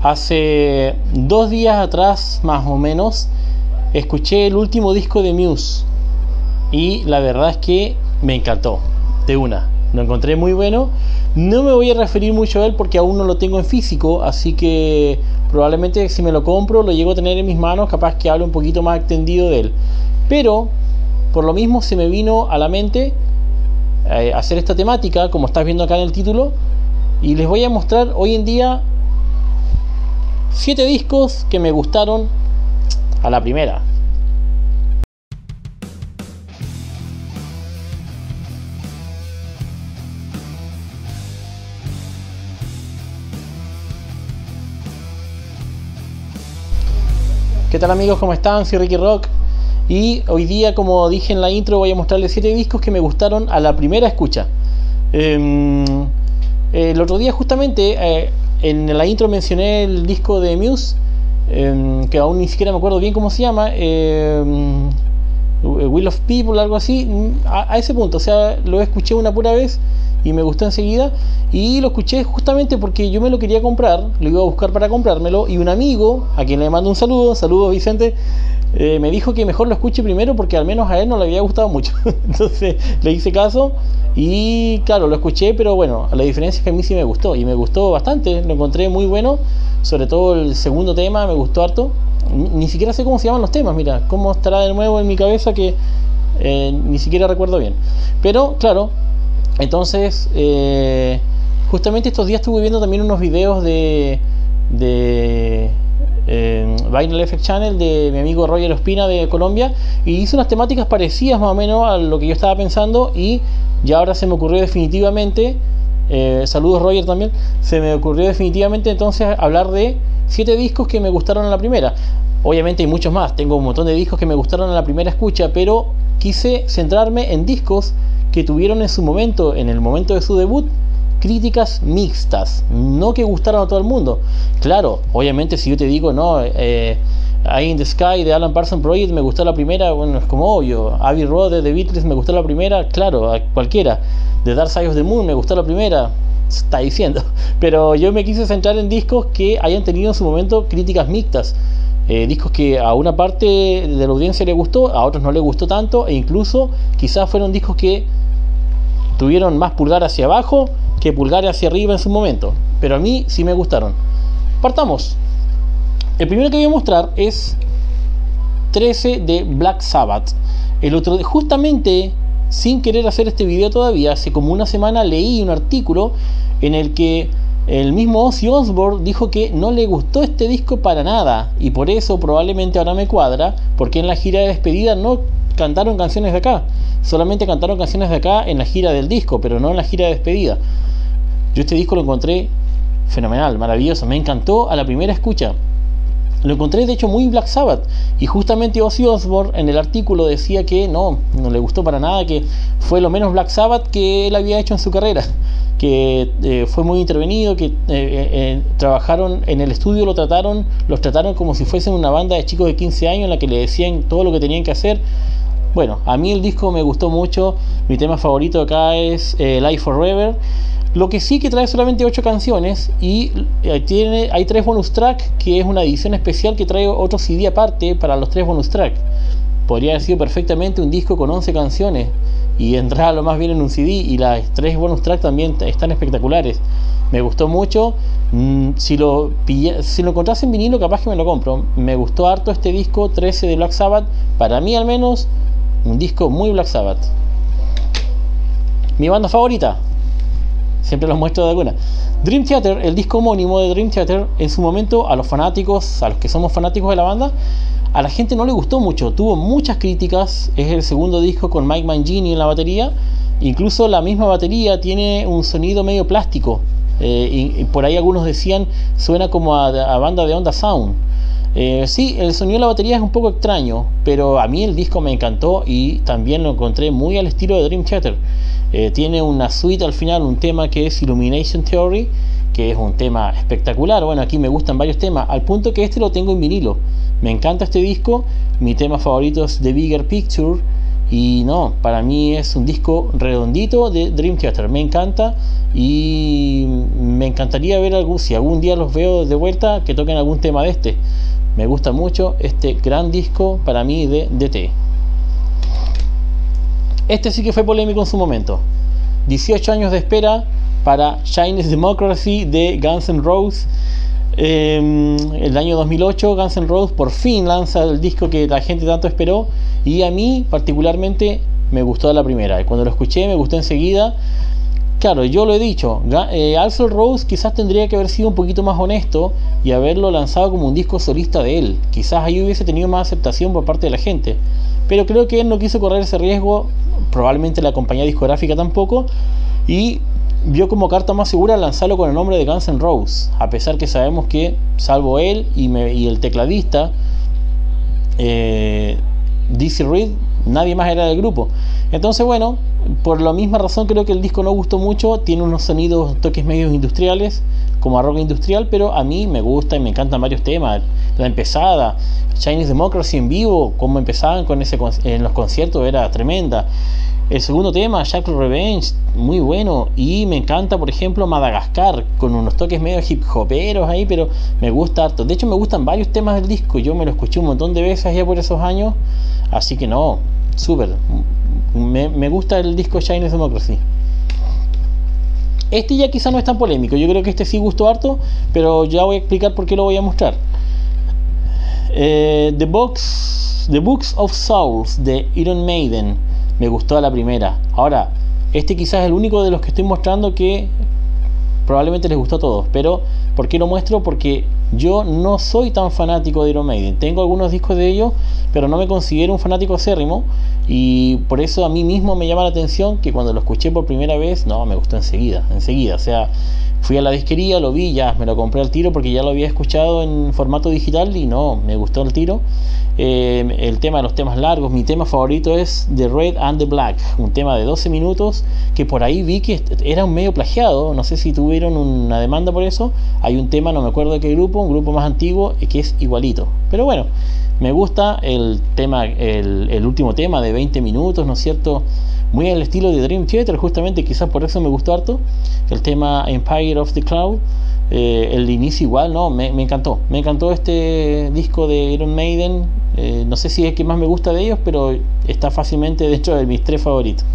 Hace 2 días atrás, más o menos, escuché el último disco de Muse y la verdad es que me encantó, de una. Lo encontré muy bueno. No me voy a referir mucho a él porque aún no lo tengo en físico, así que probablemente si me lo compro lo llego a tener en mis manos, capaz que hable un poquito más extendido de él. Pero por lo mismo se me vino a la mente hacer esta temática, como estás viendo acá en el título, y les voy a mostrar hoy en día 7 discos que me gustaron a la primera. ¿Qué tal amigos? ¿Cómo están? Soy Ricky Rock y hoy día, como dije en la intro, voy a mostrarles 7 discos que me gustaron a la primera escucha. El otro día justamente en la intro mencioné el disco de Muse, que aún ni siquiera me acuerdo bien cómo se llama, Will of People, algo así, a ese punto. O sea, lo escuché una pura vez y me gustó enseguida, y lo escuché justamente porque yo me lo quería comprar, lo iba a buscar para comprármelo, y un amigo, a quien le mando un saludo, saludos Vicente, me dijo que mejor lo escuche primero porque al menos a él no le había gustado mucho. Entonces le hice caso y claro, lo escuché, pero bueno, la diferencia es que a mí sí me gustó, y me gustó bastante, lo encontré muy bueno, sobre todo el segundo tema me gustó harto. Ni siquiera sé cómo se llaman los temas, mira, cómo estará de nuevo en mi cabeza que ni siquiera recuerdo bien. Pero claro, entonces justamente estos días estuve viendo también unos videos de Vinyl Effect Channel de mi amigo Roger Ospina de Colombia, y hizo unas temáticas parecidas más o menos a lo que yo estaba pensando, y ya ahora se me ocurrió definitivamente, saludos Roger también, se me ocurrió definitivamente entonces hablar de 7 discos que me gustaron a la primera. Obviamente hay muchos más, tengo un montón de discos que me gustaron a la primera escucha, pero quise centrarme en discos que tuvieron en su momento, en el momento de su debut, críticas mixtas, no que gustaron a todo el mundo. Claro, obviamente si yo te digo, no, Eye in the Sky de Alan Parsons Project me gustó la primera, bueno, es como obvio. Abbey Road de The Beatles me gustó la primera, claro, a cualquiera. The Dark Side of the Moon me gustó la primera, está diciendo. Pero yo me quise centrar en discos que hayan tenido en su momento críticas mixtas, discos que a una parte de la audiencia le gustó, a otros no le gustó tanto, e incluso quizás fueron discos que tuvieron más pulgar hacia abajo que pulgar hacia arriba en su momento, pero a mí sí me gustaron. Partamos. El primero que voy a mostrar es 13 de Black Sabbath. El otro, justamente sin querer hacer este video todavía, hace como una semana leí un artículo en el que el mismo Ozzy Osbourne dijo que no le gustó este disco para nada, y por eso probablemente ahora me cuadra porque en la gira de despedida no cantaron canciones de acá, solamente cantaron canciones de acá en la gira del disco, pero no en la gira de despedida. Yo este disco lo encontré fenomenal, maravilloso, me encantó a la primera escucha. Lo encontré de hecho muy Black Sabbath, y justamente Ozzy Osbourne en el artículo decía que no le gustó para nada, que fue lo menos Black Sabbath que él había hecho en su carrera, que fue muy intervenido, que trabajaron en el estudio, los trataron como si fuesen una banda de chicos de 15 años en la que le decían todo lo que tenían que hacer. Bueno, a mí el disco me gustó mucho, mi tema favorito acá es Live Forever. Lo que sí que trae solamente 8 canciones, y hay 3 bonus tracks, que es una edición especial que trae otro CD aparte para los 3 bonus tracks. Podría haber sido perfectamente un disco con 11 canciones y entraba lo más bien en un CD, y las 3 bonus tracks también están espectaculares. Me gustó mucho. Si lo encontrás en vinilo, capaz que me lo compro. Me gustó harto este disco 13 de Black Sabbath, para mí al menos un disco muy Black Sabbath. Mi banda favorita, siempre los muestro de alguna. Dream Theater, el disco homónimo de Dream Theater, en su momento a los fanáticos, a los que somos fanáticos de la banda, a la gente no le gustó mucho, tuvo muchas críticas. Es el segundo disco con Mike Mangini en la batería, incluso la misma batería tiene un sonido medio plástico, y por ahí algunos decían suena como a banda de Onda Sound. Sí, el sonido de la batería es un poco extraño, pero a mí el disco me encantó y también lo encontré muy al estilo de Dream Theater. Tiene una suite al final, un tema que es Illumination Theory, que es un tema espectacular. Bueno, aquí me gustan varios temas, al punto que este lo tengo en vinilo. Me encanta este disco, mi tema favorito es The Bigger Picture, y no, para mí es un disco redondito de Dream Theater. Me encanta, y me encantaría ver si algún día los veo de vuelta, que toquen algún tema de este. Me gusta mucho este gran disco para mí de DT. Este sí que fue polémico en su momento. 18 años de espera para Chinese Democracy de Guns N' Roses. El año 2008 Guns N' Roses por fin lanza el disco que la gente tanto esperó, y a mí particularmente me gustó de la primera. Cuando lo escuché me gustó enseguida. Claro, yo lo he dicho, Axl Rose quizás tendría que haber sido un poquito más honesto y haberlo lanzado como un disco solista de él. Quizás ahí hubiese tenido más aceptación por parte de la gente, pero creo que él no quiso correr ese riesgo, probablemente la compañía discográfica tampoco, y vio como carta más segura lanzarlo con el nombre de Guns N' Roses, a pesar que sabemos que, salvo él y el tecladista Dizzy Reed, nadie más era del grupo. Entonces, bueno, por la misma razón creo que el disco no gustó mucho. Tiene unos sonidos, toques medios industriales, como a rock industrial, pero a mí me gusta y me encantan varios temas. La empezada, Chinese Democracy en vivo, como empezaban en los conciertos, era tremenda. El segundo tema, Shackle Revenge, muy bueno. Y me encanta, por ejemplo, Madagascar, con unos toques medio hip hoperos ahí, pero me gusta harto. De hecho, me gustan varios temas del disco. Yo me lo escuché un montón de veces ya por esos años. Así que no, súper. Me gusta el disco Chinese Democracy. Este ya quizá no es tan polémico. Yo creo que este sí gustó harto, pero ya voy a explicar por qué lo voy a mostrar. The Books of Souls de Iron Maiden. Me gustó a la primera. Ahora, este quizás es el único de los que estoy mostrando que probablemente les gustó a todos. Pero, ¿por qué lo muestro? Porque yo no soy tan fanático de Iron Maiden. Tengo algunos discos de ellos, pero no me considero un fanático acérrimo. Y por eso a mí mismo me llama la atención que cuando lo escuché por primera vez, no, me gustó enseguida. O sea, fui a la disquería, lo vi, ya me lo compré al tiro porque ya lo había escuchado en formato digital y no, me gustó el tiro. El tema de los temas largos, mi tema favorito es The Red and the Black, un tema de 12 minutos que por ahí vi que era un medio plagiado. No sé si tuvieron una demanda por eso. Hay un tema, no me acuerdo de qué grupo, un grupo más antiguo, que es igualito. Pero bueno, me gusta el tema, el último tema de 20 minutos, ¿no es cierto? Muy al estilo de Dream Theater, justamente, quizás por eso me gustó harto. El tema Empire of the Cloud, el inicio igual, no, me encantó este disco de Iron Maiden. No sé si es el que más me gusta de ellos, pero está fácilmente dentro de mis 3 favoritos.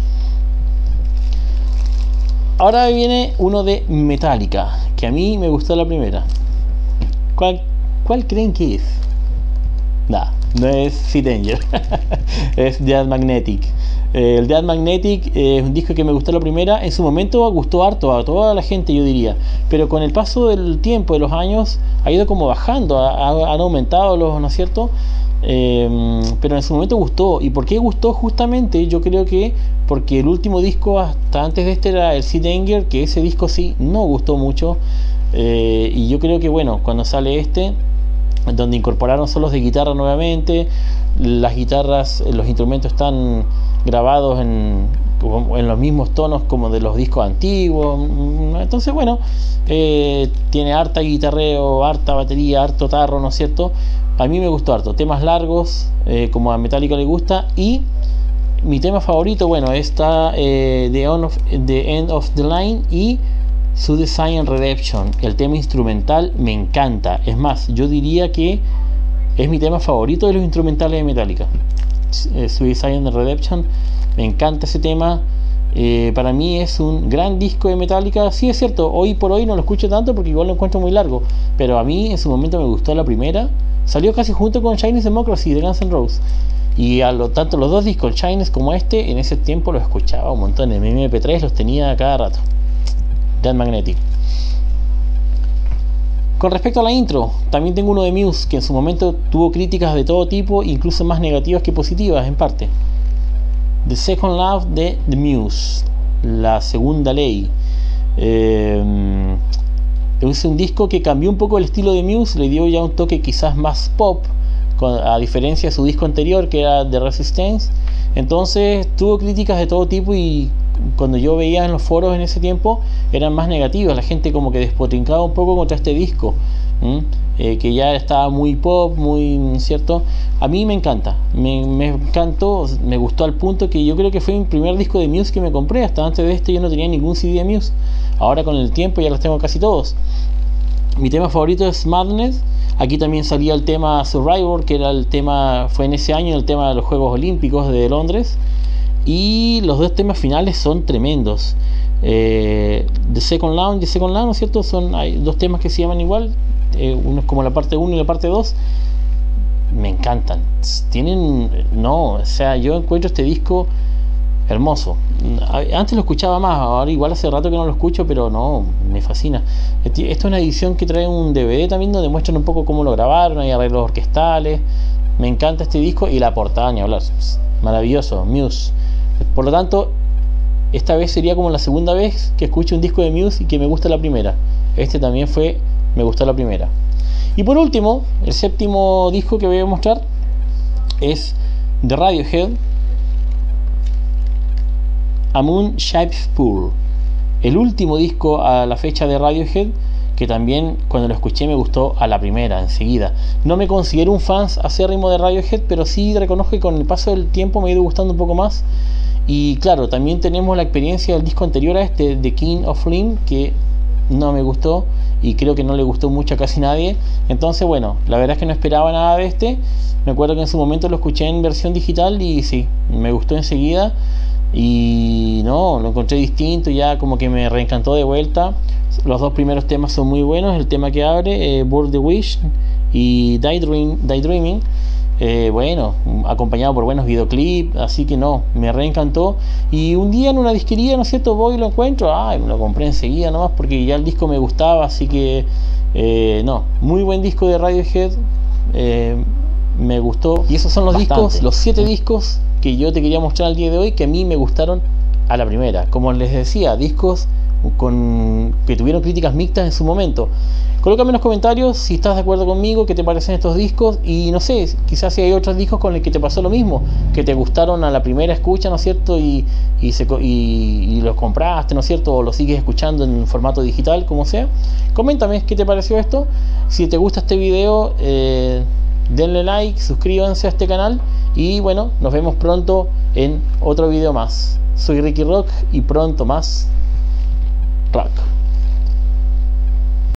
Ahora viene uno de Metallica, que a mí me gustó la primera. ¿Cuál creen que es? No es Sid Danger. Es Dead Magnetic. El Dead Magnetic es un disco que me gustó la primera. En su momento gustó harto a toda la gente, yo diría, pero con el paso del tiempo, de los años, ha ido como bajando, han aumentado los, ¿no es cierto? Pero en su momento gustó. ¿Y por qué gustó? Justamente yo creo que porque el último disco hasta antes de este era el Sid Danger, que ese disco sí no gustó mucho. Y yo creo que bueno, cuando sale este, donde incorporaron solos de guitarra nuevamente, las guitarras, los instrumentos están grabados en los mismos tonos como de los discos antiguos. Entonces bueno, tiene harta guitarreo, harta batería, harto tarro, ¿no es cierto? A mí me gustó harto, temas largos, como a Metallica le gusta. Y mi tema favorito, bueno, está The End of the Line y Suicide and Redemption. El tema instrumental me encanta, es más, yo diría que es mi tema favorito de los instrumentales de Metallica. Suicide and Redemption, me encanta ese tema. Para mí es un gran disco de Metallica. Sí, es cierto, hoy por hoy no lo escucho tanto porque igual lo encuentro muy largo, pero a mí en su momento me gustó la primera. Salió casi junto con Chinese Democracy de Guns N' Roses. Y tanto los dos discos, el Chinese como este, en ese tiempo los escuchaba un montón. En mi MP3 los tenía a cada rato. Dead Magnetic. Con respecto a la intro, también tengo uno de Muse, que en su momento tuvo críticas de todo tipo, incluso más negativas que positivas en parte. The Second Love de The Muse, la segunda ley. Es un disco que cambió un poco el estilo de Muse, le dio ya un toque quizás más pop, a diferencia de su disco anterior que era The Resistance. Entonces tuvo críticas de todo tipo y cuando yo veía en los foros en ese tiempo eran más negativas, la gente como que despotrincaba un poco contra este disco, que ya estaba muy pop, muy cierto. A mí me encanta, me encantó, me gustó al punto que yo creo que fue mi primer disco de Muse que me compré. Hasta antes de este yo no tenía ningún CD de Muse, ahora con el tiempo ya los tengo casi todos. Mi tema favorito es Madness. Aquí también salía el tema Survivor, que era el tema, fue en ese año el tema de los Juegos Olímpicos de Londres. Y los dos temas finales son tremendos. The Second Lawn y The Second Lawn, ¿no es cierto? Hay dos temas que se llaman igual. Uno es como la parte 1 y la parte 2. Me encantan. O sea, yo encuentro este disco hermoso. Antes lo escuchaba más, ahora igual hace rato que no lo escucho, pero no, me fascina. Esta es una edición que trae un DVD también donde muestran un poco cómo lo grabaron, hay arreglos orquestales. Me encanta este disco y la portada, ni hablar. Maravilloso, Muse. Por lo tanto, esta vez sería como la segunda vez que escucho un disco de Muse y que me gusta la primera. Este también me gustó la primera. Y por último, el séptimo disco que voy a mostrar es de Radiohead, A Moon Shaped Pool, el último disco a la fecha de Radiohead, que también cuando lo escuché me gustó a la primera, enseguida. No me considero un fan acérrimo de Radiohead, pero sí reconozco que con el paso del tiempo me ha ido gustando un poco más. Y claro, también tenemos la experiencia del disco anterior a este, The King of Limb, que no me gustó y creo que no le gustó mucho a casi nadie. Entonces bueno, la verdad es que no esperaba nada de este. Me acuerdo que en su momento lo escuché en versión digital y sí, me gustó enseguida. Y no, lo encontré distinto, ya como que me reencantó de vuelta. Los dos primeros temas son muy buenos. El tema que abre, Burn the Wish y Daydreaming, bueno, acompañado por buenos videoclips, así que no, me reencantó. Y un día en una disquería, ¿no es cierto?, voy y lo encuentro, me lo compré enseguida nomás porque ya el disco me gustaba, así que no, muy buen disco de Radiohead, me gustó. Y esos son los bastante discos, los 7 discos que yo te quería mostrar el día de hoy, que a mí me gustaron a la primera. Como les decía, discos que tuvieron críticas mixtas en su momento. Colócame en los comentarios si estás de acuerdo conmigo, qué te parecen estos discos, y no sé, quizás si hay otros discos con los que te pasó lo mismo, que te gustaron a la primera escucha, ¿no es cierto? Y los compraste, ¿no es cierto? O los sigues escuchando en formato digital, como sea. Coméntame qué te pareció esto. Si te gusta este video, denle like, suscríbanse a este canal y bueno, nos vemos pronto en otro video más. Soy Ricky Rock y pronto más rock.